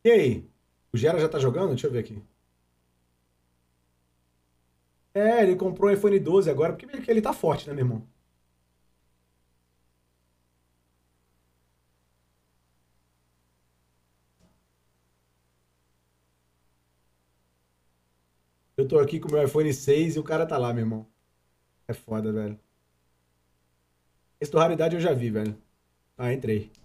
E aí? O Gera já tá jogando? Deixa eu ver aqui. É, ele comprou o iPhone 12 agora, porque ele tá forte, né, meu irmão? Eu tô aqui com o meu iPhone 6 e o cara tá lá, meu irmão. É foda, velho. Esse do raridade eu já vi, velho. Ah, entrei.